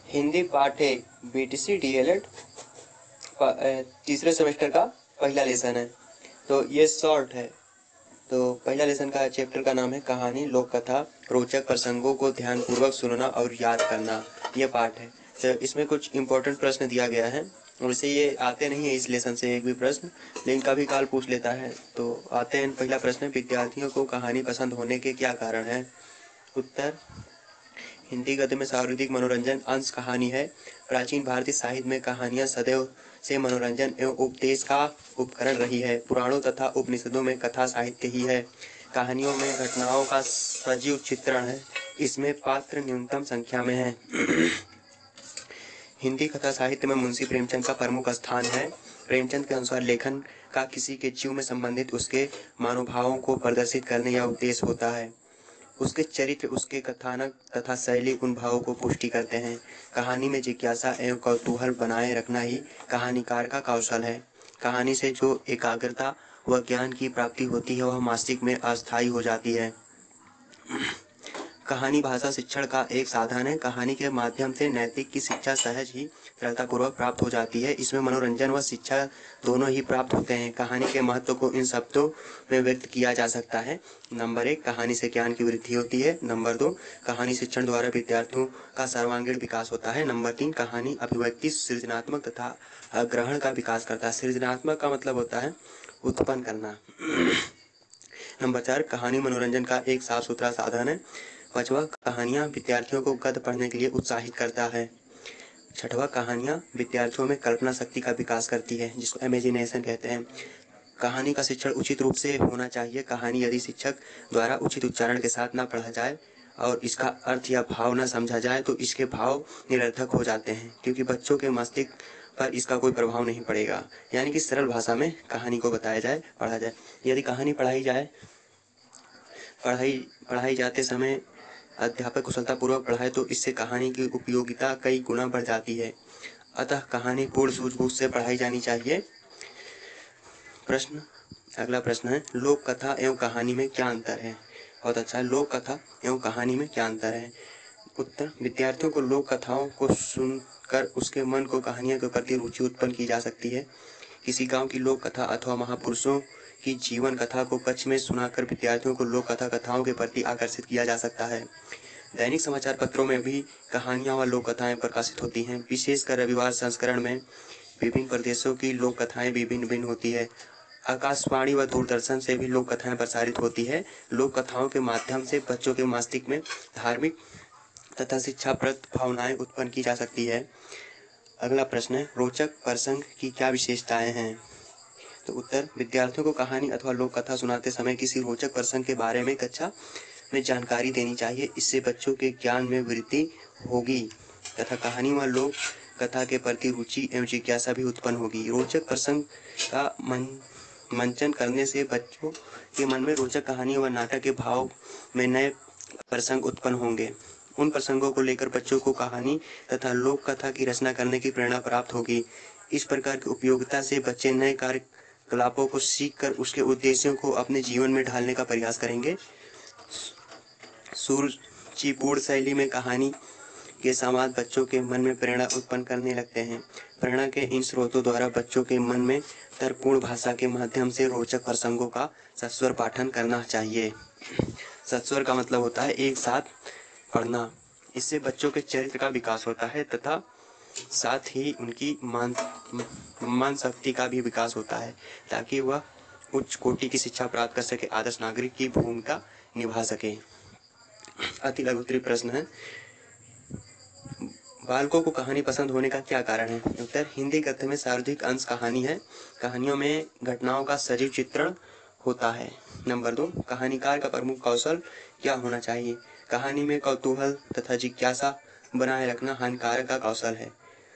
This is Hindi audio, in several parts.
हिंदी पाठ है बीटीसी डीएलएड तीसरे सेमेस्टर का पहला लेसन है। तो ये शॉर्ट है। तो पहला लेसन का चैप्टर का नाम है कहानी लोक कथा, रोचक प्रसंगों को ध्यानपूर्वक सुनना और याद करना। ये पाठ है। तो इसमें कुछ इंपॉर्टेंट प्रश्न दिया गया है। वैसे ये आते नहीं है इस लेसन से एक भी प्रश्न, लेकिन कभी काल पूछ लेता है। तो आते हैं। पहला प्रश्न, विद्यार्थियों को कहानी पसंद होने के क्या कारण है? उत्तर, हिंदी गद्य में सर्वाधिक मनोरंजन अंश कहानी है। प्राचीन भारतीय साहित्य में कहानियां सदैव से मनोरंजन एवं उपदेश का उपकरण रही है। पुराणों तथा उपनिषदों में कथा साहित्य ही है। कहानियों में घटनाओं का सजीव चित्रण है। इसमें पात्र न्यूनतम संख्या में है। हिंदी कथा साहित्य में मुंशी प्रेमचंद का प्रमुख स्थान है। प्रेमचंद के अनुसार लेखन का किसी के जीव में संबंधित उसके मनोभावों को प्रदर्शित करने या उपदेश होता है। उसके चरित्र, उसके कथानक तथा शैली उन भावों को पुष्टि करते हैं। कहानी में जिज्ञासा एवं कौतूहल बनाए रखना ही कहानीकार का कौशल है। कहानी से जो एकाग्रता व ज्ञान की प्राप्ति होती है वह मस्तिष्क में अस्थायी हो जाती है। कहानी भाषा शिक्षण का एक साधन है। कहानी के माध्यम से नैतिक की शिक्षा सहज ही सरलतापूर्वक प्राप्त हो जाती है। इसमें मनोरंजन व शिक्षा दोनों ही प्राप्त होते हैं। कहानी के महत्व को इन शब्दों में व्यक्त किया जा सकता है। नंबर 1, कहानी से ज्ञान की वृद्धि होती है। नंबर 2, कहानी शिक्षण द्वारा विद्यार्थियों का सर्वांगीण विकास होता है। नंबर 3, कहानी अभिव्यक्ति, सृजनात्मक तथा ग्रहण का विकास करता है। सृजनात्मक का मतलब होता है उत्पन्न करना। नंबर 4, कहानी मनोरंजन का एक साफ सुथरा साधन है। 5वां, कहानियां विद्यार्थियों को गद्य पढ़ने के लिए उत्साहित करता है। 6वां, कहानियां विद्यार्थियों में कल्पना शक्ति का विकास करती है, जिसको इमेजिनेशन कहते हैं। कहानी का शिक्षण उचित रूप से होना चाहिए। कहानी यदि शिक्षक द्वारा उचित उच्चारण के साथ न पढ़ा जाए और इसका अर्थ या भाव न समझा जाए तो इसके भाव निरर्थक हो जाते हैं, क्योंकि बच्चों के मस्तिष्क पर इसका कोई प्रभाव नहीं पड़ेगा। यानी कि सरल भाषा में कहानी को बताया जाए, पढ़ा जाए। यदि कहानी पढ़ाई जाते समय अध्यापक कुशलतापूर्वक पढ़ाए तो इससे कहानी की उपयोगिता कई गुना बढ़ जाती है। अतः कहानी पूर्ण सूझबूझ से पढ़ाई जानी चाहिए। अगला प्रश्न है, लोक कथा एवं कहानी में क्या अंतर है? बहुत अच्छा है। लोक कथा एवं कहानी में क्या अंतर है? उत्तर, विद्यार्थियों को लोक कथाओं को सुनकर उसके मन को कहानियों के प्रति रुचि उत्पन्न की जा सकती है। किसी गांव की लोक कथा अथवा महापुरुषों की जीवन कथा को कक्ष में सुनाकर विद्यार्थियों को लोक कथाओं के प्रति आकर्षित किया जा सकता है। दैनिक समाचार पत्रों में भी कहानियां व लोक कथाएं प्रकाशित होती हैं। विशेषकर रविवार संस्करण में विभिन्न प्रदेशों की लोक कथाएं भिन्न होती है। आकाशवाणी व दूरदर्शन से भी लोक कथाएं प्रसारित होती है। लोक कथाओं के माध्यम से बच्चों के मस्तिष्क में धार्मिक तथा शिक्षाप्रद भावनाएं उत्पन्न की जा सकती है। अगला प्रश्न है, रोचक प्रसंग की क्या विशेषताएं हैं? तो उत्तर, विद्यार्थियों को कहानी अथवा लोक कथा सुनाते समय किसी रोचक प्रसंग के बारे में कक्षा में जानकारी देनी चाहिए। इससे बच्चों के ज्ञान में वृद्धि होगी तथा कहानी व लोक कथा के प्रति रुचि एवं जिज्ञासा भी उत्पन्न होगी। रोचक प्रसंग का मंचन करने से बच्चों के मन में रोचक कहानी व नाटक के भाव में नए प्रसंग उत्पन्न होंगे। उन प्रसंगों को लेकर बच्चों को कहानी तथा लोक कथा की रचना करने की प्रेरणा प्राप्त होगी। इस प्रकार की उपयोगिता से बच्चे नए कार्यकलापों को सीखकर उसके उद्देश्यों को अपने जीवन में ढालने का प्रयास करेंगे। सुरुचिपूर्ण शैली में कहानी के समाज बच्चों के मन में प्रेरणा उत्पन्न करने लगते हैं। प्रेरणा के इन स्रोतों द्वारा बच्चों के मन में तर्कपूर्ण भाषा के माध्यम से रोचक प्रसंगों का सस्वर पाठन करना चाहिए। सस्वर का मतलब होता है एक साथ पढ़ना। इससे बच्चों के चरित्र का विकास होता है तथा साथ ही उनकी मान शक्ति का भी विकास होता है, ताकि वह उच्च कोटि की शिक्षा प्राप्त कर सके, आदर्श नागरिक की भूमिका निभा सके। अति लघुत्तरीय प्रश्न है, बालकों को कहानी पसंद होने का क्या कारण है? उत्तर, हिंदी गद्य में सर्वाधिक अंश कहानी है। कहानियों में घटनाओं का सजीव चित्रण होता है। नंबर 2, कहानीकार का प्रमुख कौशल क्या होना चाहिए? कहानी में कौतूहल तथा जिज्ञासा बनाए रखना हानिकारक का कौशल है।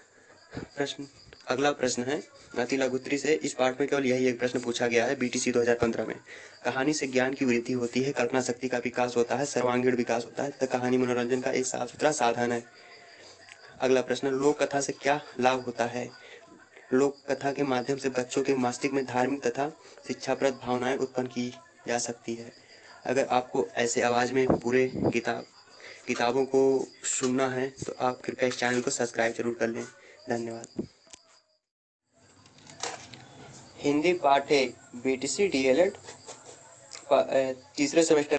अगला प्रश्न है, अति लघुत्तरी से इस पाठ में केवल यही एक प्रश्न पूछा गया है बीटीसी 2015 में। कहानी से ज्ञान की वृद्धि होती है, कल्पना शक्ति का विकास होता है, सर्वांगीण विकास होता है तथा कहानी मनोरंजन का एक साफ सुथरा साधन है। अगला प्रश्न, लोक कथा से क्या लाभ होता है? लोक कथा के माध्यम से बच्चों के मस्तिष्क में धार्मिक तथा शिक्षाप्रद भावनाएं उत्पन्न की जा सकती है। अगर आपको ऐसे आवाज में पूरे किताबों को सुनना है तो आप कृपया इस चैनल को सब्सक्राइब जरूर कर लें। धन्यवाद। हिंदी पाठ 1 BTC DLED तीसरे सेमेस्टर